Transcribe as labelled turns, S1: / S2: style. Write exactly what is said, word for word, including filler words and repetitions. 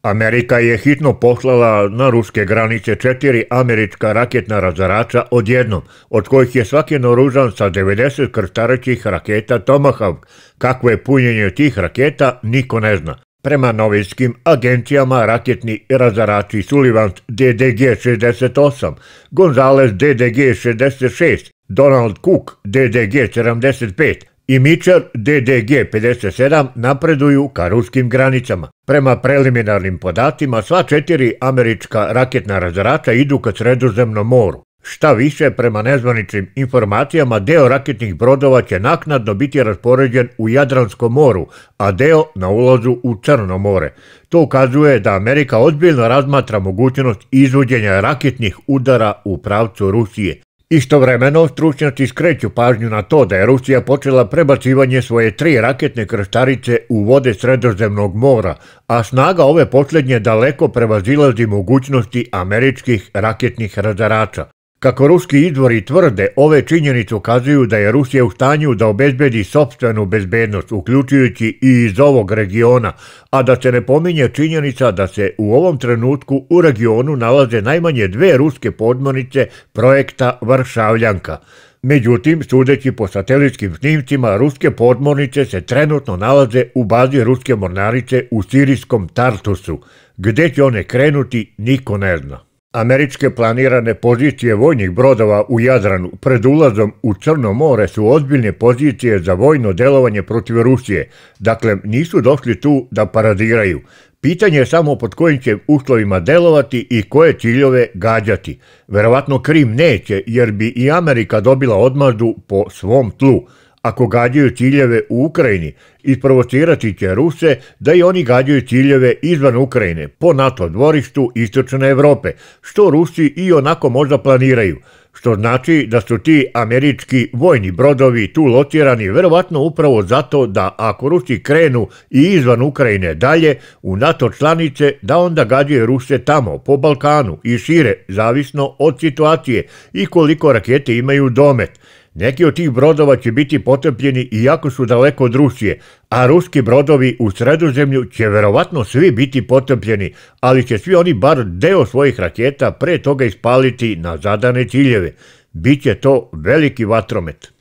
S1: Amerika je hitno poslala na ruske granice četiri američka raketna razarača odjednom, od kojih je svaki naoružan sa devedeset krstarećih raketa Tomahawk. Kakvo je punjenje tih raketa, niko ne zna. Prema novinskim agencijama, raketni razarači Sullivan D D G šezdeset osam, Gonzales D D G šezdeset šest, Donald Cook D D G sedamdeset pet i Mitchell D D G pedeset sedam napreduju ka ruskim granicama. Prema preliminarnim podacima, sva četiri američka raketna razarača idu ka Sredozemnom moru. Šta više, prema nezvaničnim informacijama, deo raketnih brodova će naknadno biti raspoređen u Jadranskom moru, a deo na ulazu u Crno more. To ukazuje da Amerika ozbiljno razmatra mogućnost izvođenja raketnih udara u pravcu Rusije. Istovremeno, stručnjaci skreću pažnju na to da je Rusija počela prebacivanje svoje tri raketne krstarice u vode Sredozemnog mora, a snaga ove posljednje daleko prevazilazi mogućnosti američkih raketnih razarača. Kako ruski izvori tvrde, ove činjenice ukazuju da je Rusija u stanju da obezbedi sopstvenu bezbednost, uključujući i iz ovog regiona, a da se ne pominje činjenica da se u ovom trenutku u regionu nalaze najmanje dve ruske podmornice projekta Varšavljanka. Međutim, sudeći po satelitskim snimcima, ruske podmornice se trenutno nalaze u bazi ruske mornarice u sirijskom Tartusu. Gde će one krenuti, niko ne zna. Američke planirane pozicije vojnih brodova u Jadranu pred ulazom u Crno more su ozbiljne pozicije za vojno delovanje protiv Rusije, dakle nisu došli tu da paradiraju. Pitanje je samo pod kojim će uslovima delovati i koje ciljeve gađati. Verovatno Krim neće, jer bi i Amerika dobila odmazdu po svom tlu. Ako gađaju ciljeve u Ukrajini, isprovocirati će Ruse da i oni gađaju ciljeve izvan Ukrajine, po NATO dvorištu Istočne Evrope, što Rusi i onako možda planiraju, što znači da su ti američki vojni brodovi tu locirani verovatno upravo zato da ako Rusi krenu i izvan Ukrajine dalje u NATO članice, da onda gađaju Ruse tamo, po Balkanu i šire, zavisno od situacije i koliko rakete imaju domet. Neki od tih brodova će biti potopljeni iako su daleko od Rusije, a ruski brodovi u Sredozemlju će verovatno svi biti potopljeni, ali će svi oni bar deo svojih raketa pre toga ispaliti na zadane ciljeve. Biće to veliki vatromet.